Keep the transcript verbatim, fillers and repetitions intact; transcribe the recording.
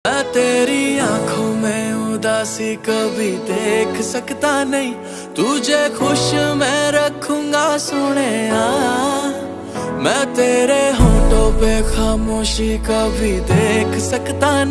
मैं तेरी आंखों में उदासी कभी देख सकता नहीं, तुझे खुश मैं रखूंगा सोनिया। मैं तेरे होठों पे खामोशी कभी देख सकता नहीं।